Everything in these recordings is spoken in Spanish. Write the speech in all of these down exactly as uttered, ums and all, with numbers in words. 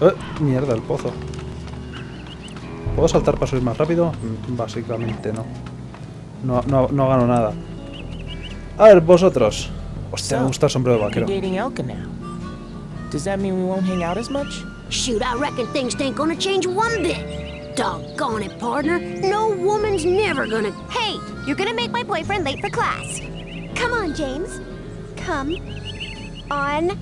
Eh, mierda, el pozo. ¿Puedo saltar para subir más rápido? Básicamente no. No, no, no gano nada. A ver, vosotros. Hostia, me gusta el sombrero de vaquero. Does that mean we won't hang out as much? Shoot, I reckon things ain't gonna change one bit. Doggone it, partner. No woman's never gonna... Hey, you're gonna make my boyfriend late for class. Come on, James. Come on.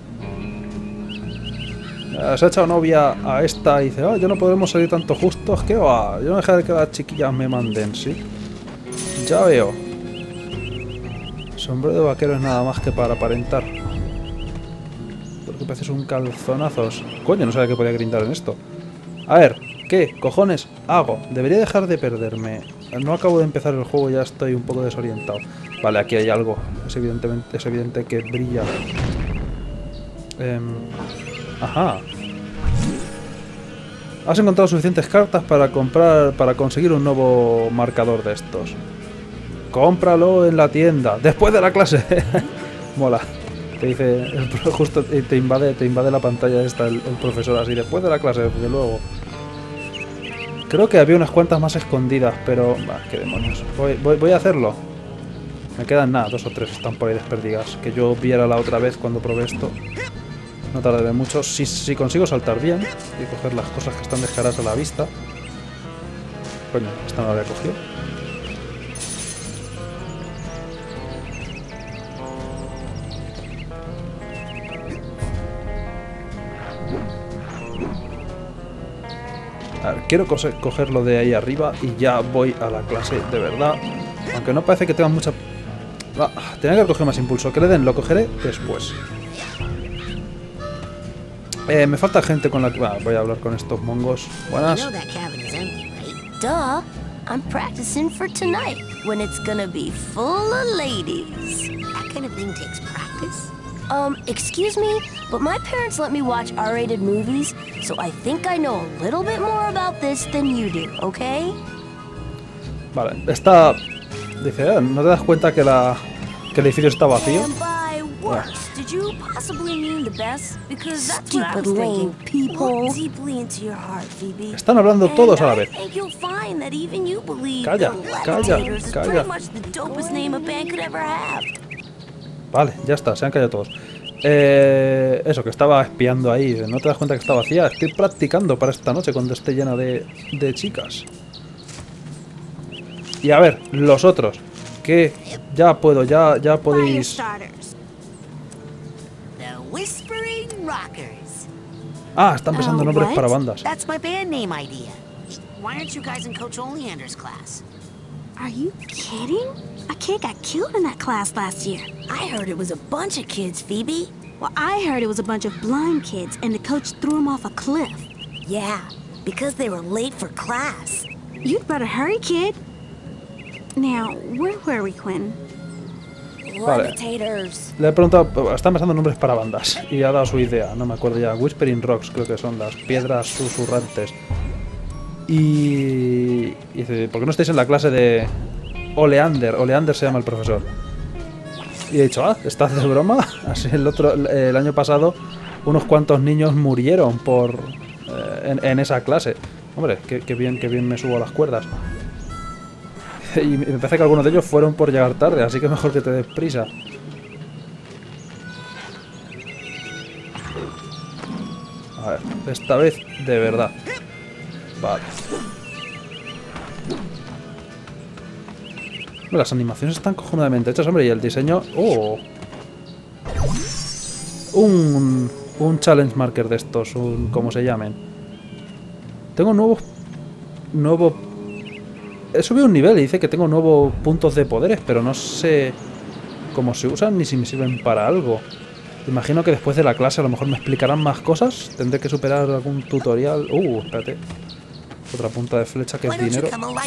Se ha echado novia a esta y dice, oh, yo no podremos salir tanto justos. ¿Qué va? Yo no dejaré que las chiquillas me manden, ¿sí? Ya veo. Sombrero de vaquero es nada más que para aparentar. Porque pareces un calzonazos. Coño, no sabía que podía grindar en esto. A ver, ¿qué cojones hago? Debería dejar de perderme. No acabo de empezar el juego y ya estoy un poco desorientado. Vale, aquí hay algo. Es, evidentemente, es evidente que brilla. Eh, ajá. Has encontrado suficientes cartas para comprar, para conseguir un nuevo marcador de estos. Cómpralo en la tienda. Después de la clase. Mola. Te dice, el, justo te invade, te invade la pantalla esta el, el profesor así. Después de la clase, desde luego. Creo que había unas cuantas más escondidas, pero... Bah, qué demonios. Voy, voy, voy a hacerlo. Me quedan nada, dos o tres están por ahí desperdigadas. Que yo viera la otra vez cuando probé esto. No tardaré mucho. Si, si consigo saltar bien y coger las cosas que están descaradas a la vista. Coño, esta no la había cogido. A ver, quiero cogerlo de ahí arriba y ya voy a la clase de verdad. Aunque no parece que tenga mucha... Ah, tenía que coger más impulso. Que le den, lo cogeré después. Eh, me falta gente con la que... Ah, voy a hablar con estos mongos. Buenas. Duh, I'm practicing for tonight when it's gonna be full of ladies. That kind of thing takes practice. Um, excuse me, but my parents let me watch R rated movies, so I think I know a little bit more about this than you do, okay? Vale, está... Dice, eh, ¿no te das cuenta que la que el edificio está vacío? Worse. Did you possibly mean the best? Because that's what I was thinking. People. Look deeply into your heart, Phoebe. Están hablando todos a la vez. Calla, calla, calla. Vale, ya está, se han callado todos. Eh, eso, que estaba espiando ahí. ¿No te das cuenta que está vacía? Estoy practicando para esta noche cuando esté llena de, de chicas. Y a ver, los otros. Que ya puedo, ya, ya podéis... Ah, están pensando nombres para bandas. That's my band name idea. Why aren't you guys in Coach Oleander's class? Are you kidding? A kid got killed in that class last year. I heard it was a bunch of kids, Phoebe. Well, I heard it was a bunch of blind kids, and the coach threw them off a cliff. Yeah, because they were late for class. You'd better hurry, kid. Now, where were we, Quinn? Vale. Le he preguntado, están pensando nombres para bandas y ha dado su idea, no me acuerdo ya. Whispering Rocks creo que son las piedras susurrantes. Y, y dice, ¿por qué no estáis en la clase de Oleander? Oleander se llama el profesor. Y he dicho, ah, ¿estás de broma? Así el otro, el año pasado unos cuantos niños murieron por eh, en, en esa clase. Hombre, qué, qué bien, qué bien me subo a las cuerdas. Y me parece que algunos de ellos fueron por llegar tarde, así que mejor que te des prisa. A ver, esta vez de verdad. Vale. Las animaciones están cojonudamente hechas, hombre, y el diseño... ¡Oh! Un, un challenge marker de estos, un como se llamen. Tengo nuevos... Nuevo... He subido un nivel y dice que tengo nuevos puntos de poderes, pero no sé cómo se usan ni si me sirven para algo. Imagino que después de la clase a lo mejor me explicarán más cosas. Tendré que superar algún tutorial. Uh, espérate. Otra punta de flecha que es dinero.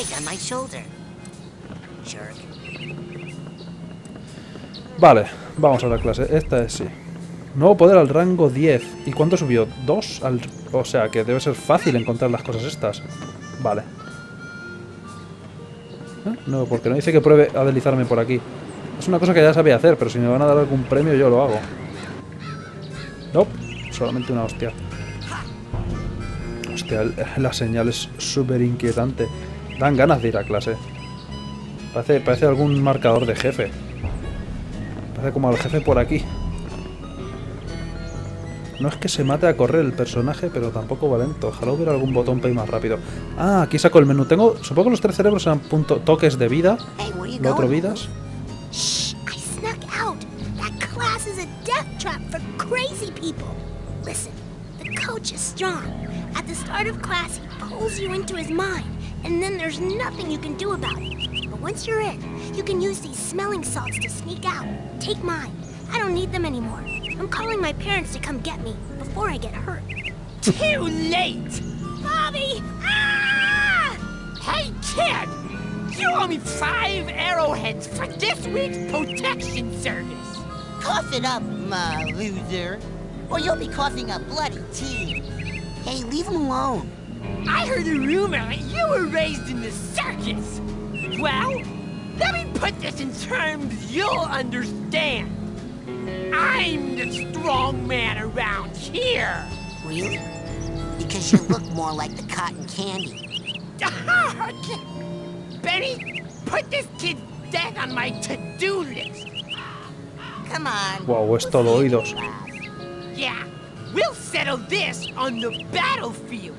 Vale, vamos a la clase. Esta es sí. Nuevo poder al rango diez. ¿Y cuánto subió? ¿dos? Al... O sea que debe ser fácil encontrar las cosas estas. Vale. ¿Eh? No, porque no dice que pruebe a deslizarme por aquí. Es una cosa que ya sabía hacer, pero si me van a dar algún premio yo lo hago. No, nope, solamente una hostia. Hostia, la señal es súper inquietante. Dan ganas de ir a clase. Parece, parece algún marcador de jefe. Parece como el jefe por aquí. No es que se mate a correr el personaje, pero tampoco va lento. Ojalá hubiera algún botón para ir más rápido. Ah, aquí saco el menú. Tengo, supongo que los tres cerebros eran punto, toques de vida. Lo otro vidas. Shh, I snuck out. That class is a death trap for crazy people. Listen, the coach is strong. At the start of class, he pulls you into his mind, and then there's nothing you can do about it. But once you're in, you can use these smelling salts to sneak out. Take mine. I don't need them anymore. I'm calling my parents to come get me before I get hurt. Too late! Bobby! Ah! Hey, kid! You owe me five arrowheads for this week's protection service. Cough it up, my loser, or you'll be coughing up bloody tea. Hey, leave him alone. I heard a rumor you were raised in the circus. Well, let me put this in terms you'll understand. I'm the strong man around here. Really? Because you look more like the cotton candy. Benny, put this kid's death on my to-do list. Come on. Wow, es todo oídos. Yeah, we'll settle this on the battlefield.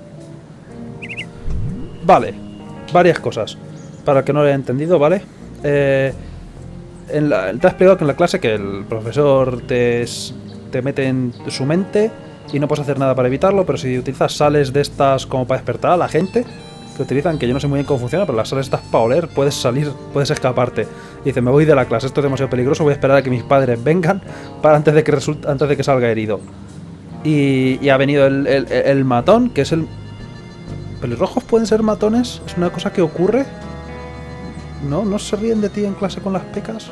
Vale, varias cosas. Para el que no lo haya entendido, ¿vale? Eh... En la, te ha explicado que en la clase que el profesor te, te mete en su mente y no puedes hacer nada para evitarlo, pero si utilizas sales de estas como para despertar a la gente, que utilizan, que yo no sé muy bien cómo funciona, pero las sales estas para oler, puedes salir, puedes escaparte. Y dice, me voy de la clase, esto es demasiado peligroso, voy a esperar a que mis padres vengan para antes de que resulte, antes de que salga herido. Y, y ha venido el, el, el matón, que es el... ¿Pelirrojos pueden ser matones? ¿Es una cosa que ocurre? ¿No? ¿No se ríen de ti en clase con las pecas?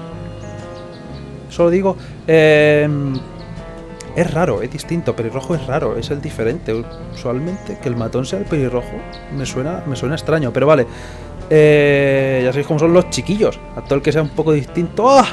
Solo digo... Eh, es raro, es distinto. Pelirrojo es raro, es el diferente. Usualmente que el matón sea el pelirrojo me suena, me suena extraño. Pero vale. Eh, ya sabéis cómo son los chiquillos. A todo el que sea un poco distinto... ¡Ah!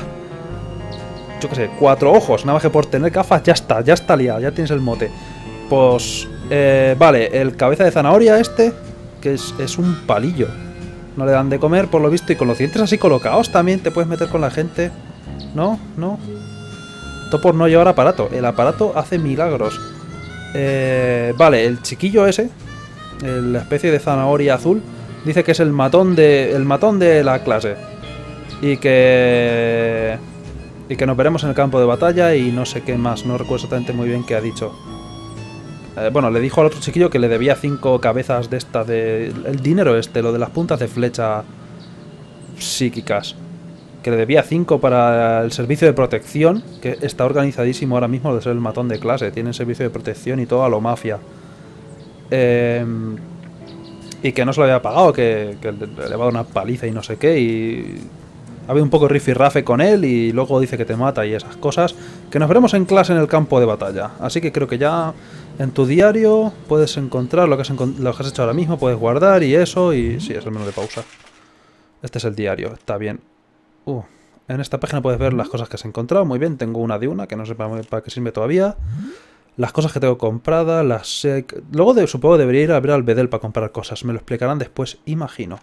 Yo qué sé, cuatro ojos. Nada más que por tener gafas ya está, ya está liado. Ya tienes el mote. Pues... Eh, vale, el cabeza de zanahoria este... Que es, es un palillo. No le dan de comer, por lo visto, y con los dientes así colocados también te puedes meter con la gente. No, no. Todo por no llevar aparato. El aparato hace milagros. Eh, vale, el chiquillo ese, la especie de zanahoria azul, dice que es el matón de, el matón de la clase. Y que... Y que nos veremos en el campo de batalla y no sé qué más. No recuerdo exactamente muy bien qué ha dicho. Eh, bueno, le dijo al otro chiquillo que le debía cinco cabezas de esta de... El dinero este, lo de las puntas de flecha psíquicas. Que le debía cinco para el servicio de protección, que está organizadísimo ahora mismo de ser el matón de clase. Tienen servicio de protección y todo a lo mafia. Eh, y que no se lo había pagado, que, que le ha dado una paliza y no sé qué. Y ha habido un poco rifirrafe con él y luego dice que te mata y esas cosas. Que nos veremos en clase en el campo de batalla. Así que creo que ya... En tu diario puedes encontrar lo que, has encont lo que has hecho ahora mismo, puedes guardar y eso, y sí, es el menú de pausa. Este es el diario, está bien. Uh, en esta página puedes ver las cosas que has encontrado, muy bien, tengo una de una, que no sé para, para qué sirve todavía. Las cosas que tengo compradas, las... Eh, luego de, supongo debería ir a ver al Bedel para comprar cosas, me lo explicarán después, imagino.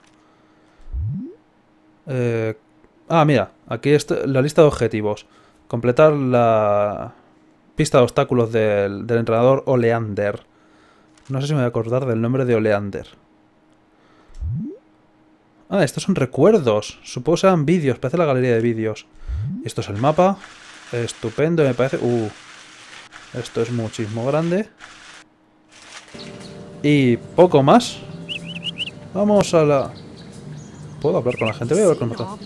Eh, ah, mira, aquí está la lista de objetivos. Completar la... Pista de obstáculos del, del entrenador Oleander. No sé si me voy a acordar del nombre de Oleander. Ah, estos son recuerdos. Supongo que sean vídeos. Parece la galería de vídeos. Esto es el mapa. Estupendo, me parece. Uh, esto es muchísimo grande. Y poco más. Vamos a la... ¿Puedo hablar con la gente? Voy a hablar con el matón.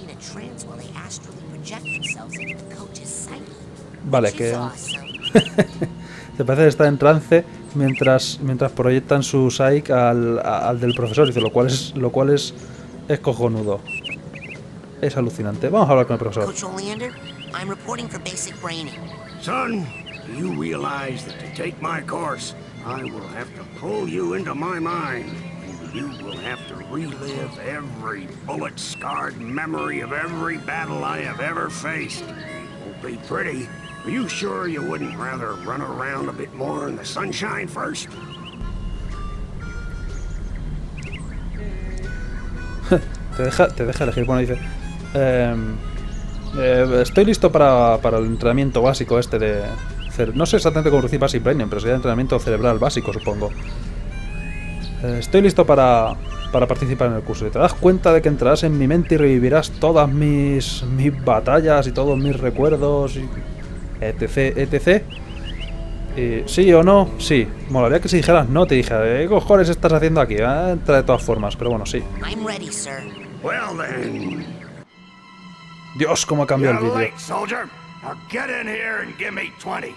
Vale, que... Se parece que está en trance mientras mientras proyectan su psych al, al del profesor, dice, lo cual es lo cual es, es cojonudo. Es alucinante. Vamos a hablar con el profesor. Coach Oleander, I'm reporting for basic braining. Son, do you realize that to take my course, I will have to pull you into my mind, and you will have to relive every bullet-scarred memory of every battle I have ever faced. Won't be pretty. Are you sure you wouldn't rather run around a bit more in the sunshine first? te deja, te deja elegir. Bueno, dice... Eh, eh, estoy listo para, para el entrenamiento básico este de... No sé exactamente cómo decir Basic Training, pero sería entrenamiento cerebral básico, supongo. Eh, estoy listo para, para participar en el curso. Y te das cuenta de que entrarás en mi mente y revivirás todas mis, mis batallas y todos mis recuerdos, y etc, etcétera. Y, ¿sí o no? Sí. Molaría que si dijeras no, te dije, ¿qué cojones estás haciendo aquí? Eh, entra de todas formas, pero bueno, sí. I'm ready, sir. Well then. Dios, cómo ha cambiado el You're vídeo. late, soldier. Now get in here and give me twenty.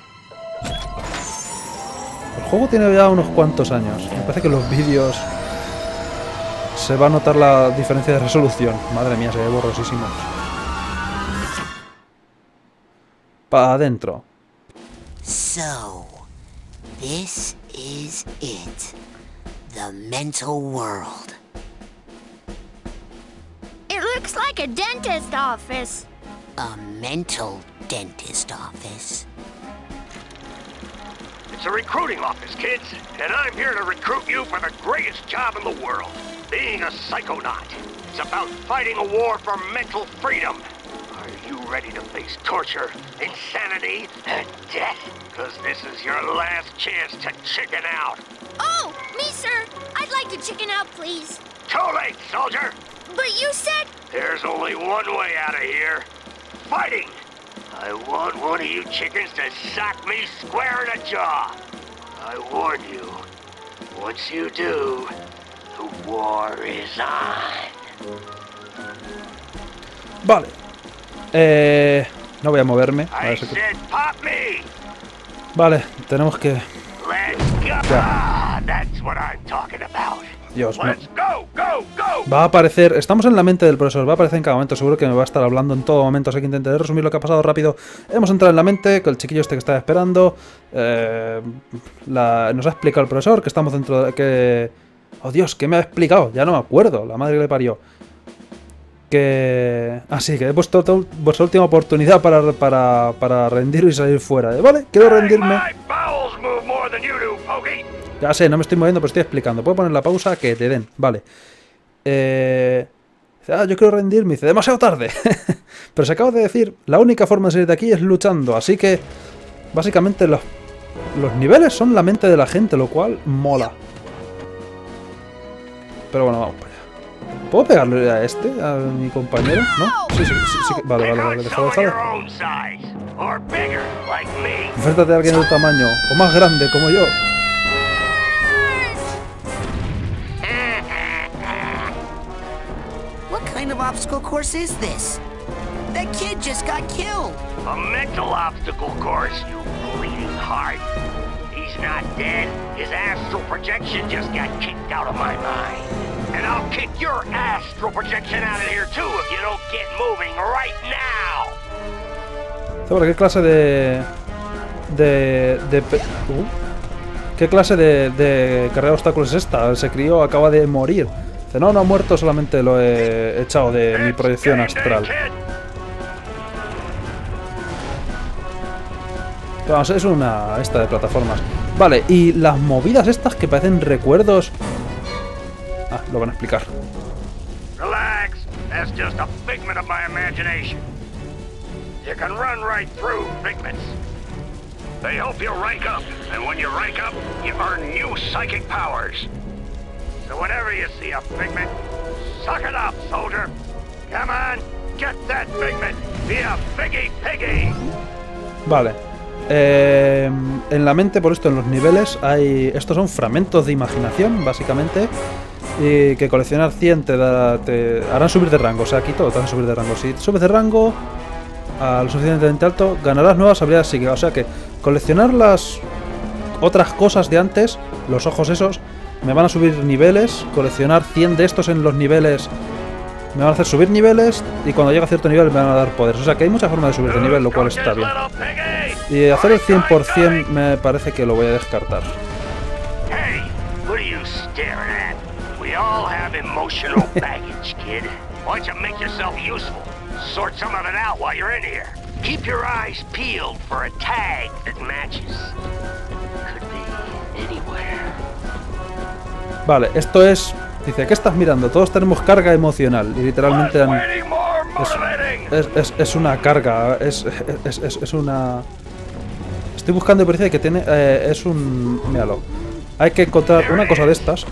El juego tiene ya unos cuantos años. Me parece que en los vídeos se va a notar la diferencia de resolución. Madre mía, se ve borrosísimo. Para adentro. So, this is it. The mental world. It looks like a dentist office. A mental dentist office. It's a recruiting office, kids, and I'm here to recruit you for the greatest job in the world, being a psychonaut. It's about fighting a war for mental freedom. Are you ready to face torture, insanity, and death? Because this is your last chance to chicken out. Oh, me, sir. I'd like to chicken out, please. Too late, soldier. But you said... There's only one way out of here. Fighting. I want one of you chickens to sock me square in the jaw. I warn you, once you do, the war is on. Vale. Eh, no voy a moverme. A I ver si... said pop me. Vale, tenemos que... Let's go. Ya. That's what I'm talking about. Dios, no. Let's go, go, go. Va a aparecer... Estamos en la mente del profesor. Va a aparecer en cada momento. Seguro que me va a estar hablando en todo momento. Así que intentaré resumir lo que ha pasado rápido. Hemos entrado en la mente con el chiquillo este que estaba esperando. Eh, la, nos ha explicado el profesor que estamos dentro de... Que... Oh, Dios, ¿qué me ha explicado? Ya no me acuerdo. La madre que le parió. Que... Así que he puesto vuestra última oportunidad para, para, para rendir y salir fuera. Vale, quiero rendirme. Ya sé, no me estoy moviendo, pero estoy explicando. Puedo poner la pausa que te den. Vale. Eh... Ah, yo quiero rendirme. Dice, demasiado tarde. Pero se acaba de decir, la única forma de salir de aquí es luchando. Así que, básicamente, los, los niveles son la mente de la gente, lo cual mola. Pero bueno, vamos para allá. ¿Puedo pegarle a este, a mi compañero? ¿No? Sí, sí, sí. sí. Vale, vale, vale. Déjalo, déjalo. Enfréntate a alguien de tu tamaño, o más grande, como yo. What kind of obstacle course is this? That kid just got killed. A mental obstacle course, you bleeding heart. He's not dead. His astral projection just got kicked out of my mind. And I'll kick your astral projection out of here too if you don't get moving right now. ¿Sobre qué clase de... de... de... Uh, ¿Qué clase de, de carrera de obstáculos es esta? Ese crío acaba de morir. Dice, no, no ha muerto, solamente lo he echado de mi proyección astral. Vamos, es una esta de plataformas. Vale, y las movidas estas que parecen recuerdos... Ah, lo van a explicar. Relax, that's just a figment of my imagination. You can run right through figments. They help you rank up, and when you rank up, you earn new psychic powers. So whenever you see a figment, suck it up, soldier. Come on, get that figment. Be a figgy piggy. Vale. Eh, en la mente, por esto, en los niveles, hay... Estos son fragmentos de imaginación, básicamente. Y que coleccionar cien te, da, te harán subir de rango. O sea, aquí todo te harán subir de rango. Si subes de rango a lo suficientemente alto, ganarás nuevas habilidades psíquicas. O sea que coleccionar las otras cosas de antes, los ojos esos, me van a subir niveles. Coleccionar cien de estos en los niveles me van a hacer subir niveles. Y cuando llegue a cierto nivel me van a dar poderes. O sea que hay muchas formas de subir de nivel, lo cual está bien. Y hacer el cien por cien me parece que lo voy a descartar. Hey, what are you staring at? We all have emotional baggage, kid. Why don't you make yourself useful? Sort some of it out while you're in here. Keep your eyes peeled for a tag that matches. Could be anywhere. Vale, esto es Dice, ¿qué estás mirando? Todos tenemos carga emocional. Y literalmente han, es, es, es, es una carga. Es, es, es, es una... Estoy buscando y parece que tiene... Eh, es un... Míralo. Hay que encontrar una cosa de estas.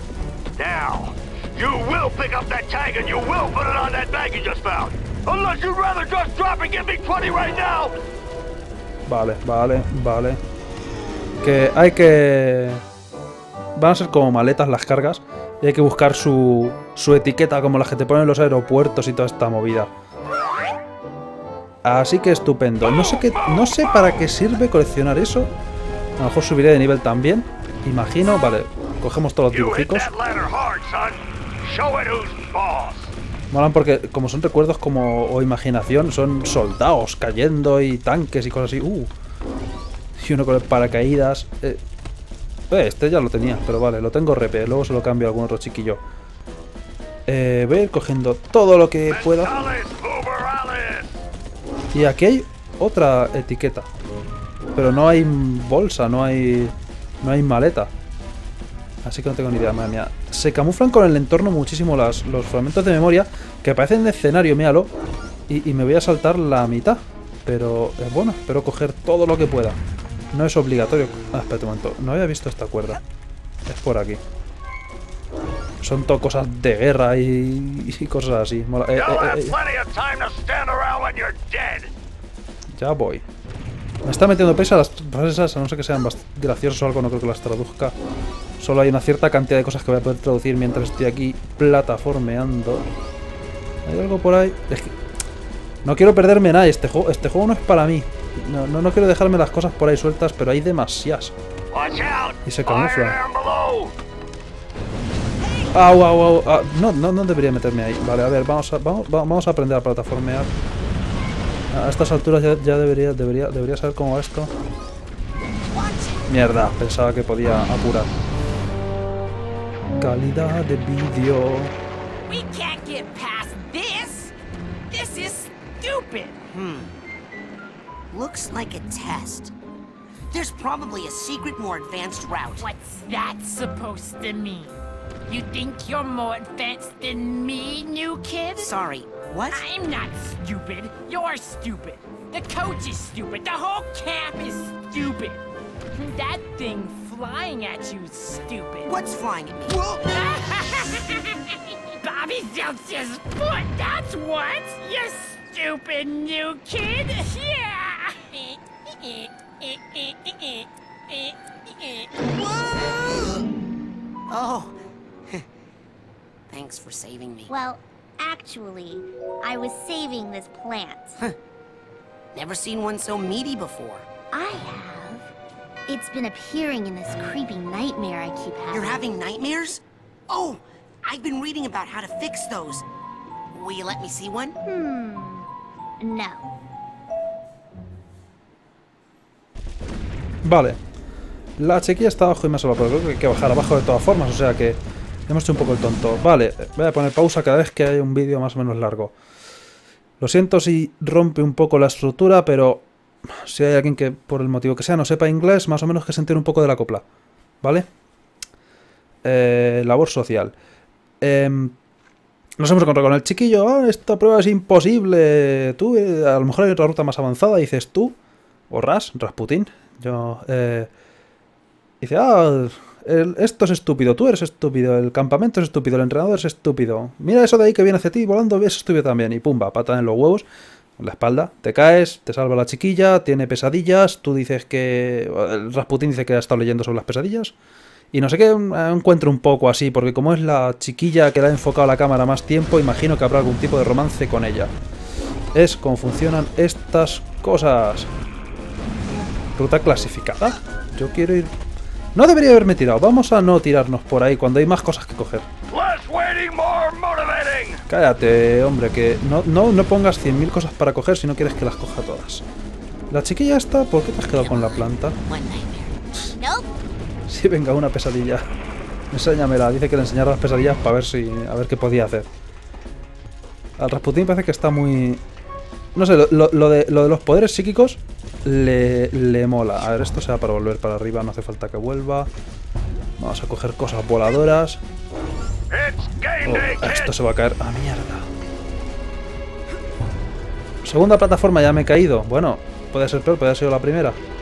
Vale, vale, vale. Que hay que... Van a ser como maletas las cargas. Y hay que buscar su, su etiqueta como las que te ponen en los aeropuertos y toda esta movida. Así que estupendo. No sé qué, no sé para qué sirve coleccionar eso. A lo mejor subiré de nivel también. Imagino. Vale, cogemos todos los dibujicos. Molan porque como son recuerdos como o imaginación, son soldados cayendo y tanques y cosas así. Uh. Y uno con el paracaídas. Eh. Este ya lo tenía, pero vale, lo tengo repe. Luego se lo cambio a algún otro chiquillo. Eh, voy a ir cogiendo todo lo que pueda. Y aquí hay otra etiqueta. Pero no hay bolsa, no hay no hay maleta. Así que no tengo ni idea, madre mía. Se camuflan con el entorno muchísimo las, los fragmentos de memoria que aparecen de escenario, míralo. Y, y me voy a saltar la mitad. Pero eh, bueno, espero coger todo lo que pueda. No es obligatorio. Ah, espérate un momento. No había visto esta cuerda. Es por aquí. Son todo cosas de guerra y, y cosas así. Mola. Eh, eh, eh, eh. Ya voy. Me está metiendo prisa las frases esas, a no ser que sean graciosas o algo, no creo que las traduzca. Solo hay una cierta cantidad de cosas que voy a poder traducir mientras estoy aquí plataformeando. ¿Hay algo por ahí? Es que no quiero perderme nada. Este juego, este juego no es para mí. No, no, no quiero dejarme las cosas por ahí sueltas, pero hay demasiadas. Y se camuflan. Au, au, au. Ah, no, no, no debería meterme ahí. Vale, a ver, vamos a, vamos, vamos a aprender a plataformear. A estas alturas ya, ya debería, debería, debería saber cómo va esto. Mierda, pensaba que podía apurar. Calidad de vídeo. We can't get past this. This is stupid. Hmm. Looks like a test. There's probably a secret, more advanced route. What's that supposed to mean? You think you're more advanced than me, new kid? Sorry, what? I'm not stupid. You're stupid. The coach is stupid. The whole camp is stupid. That thing flying at you is stupid. What's flying at me? Bobby Zeltz's foot, that's what! You stupid new kid! Yeah! Oh. Thanks for saving me. Well, actually, I was saving this plant. Never seen one so meaty before. I have. It's been appearing in this creepy nightmare I keep having. You're having nightmares? Oh, I've been reading about how to fix those. Will you let me see one? Hmm. No. Vale. La chiquilla está abajo y me ha salvado, pero creo que hay que bajar abajo de todas formas, o sea que hemos hecho un poco el tonto. Vale, voy a poner pausa cada vez que hay un vídeo más o menos largo. Lo siento si rompe un poco la estructura, pero si hay alguien que, por el motivo que sea, no sepa inglés, más o menos que se entere un poco de la copla. ¿Vale? Eh, labor social. Eh, nos hemos encontrado con el chiquillo. Ah, esta prueba es imposible. Tú, eh, a lo mejor hay otra ruta más avanzada, dices tú. O Ras, Rasputin. Yo, eh... Dice, ah, el, esto es estúpido, tú eres estúpido, el campamento es estúpido, el entrenador es estúpido. Mira eso de ahí que viene hacia ti volando, es estúpido también. Y pumba, pata en los huevos, en la espalda, te caes, te salva la chiquilla, tiene pesadillas, tú dices que... El Rasputin dice que ha estado leyendo sobre las pesadillas. Y no sé qué, encuentro un poco así, porque como es la chiquilla que le ha enfocado la cámara más tiempo, imagino que habrá algún tipo de romance con ella. Es como funcionan estas cosas. Ruta clasificada. Yo quiero ir... No debería haberme tirado. Vamos a no tirarnos por ahí cuando hay más cosas que coger. Cállate, hombre, que no, no, no pongas cien mil cosas para coger si no quieres que las coja todas. La chiquilla está... ¿Por qué te has quedado con la planta? Sí, venga, una pesadilla. Enséñamela. Dice que le enseñara las pesadillas para ver si... A ver qué podía hacer. Al Rasputin parece que está muy... No sé, lo, lo, lo, de, lo de los poderes psíquicos le, le mola. A ver, esto sea para volver para arriba, no hace falta que vuelva. Vamos a coger cosas voladoras. Oh, esto se va a caer a mierda. Segunda plataforma, ya me he caído. Bueno, puede ser peor, puede haber sido la primera.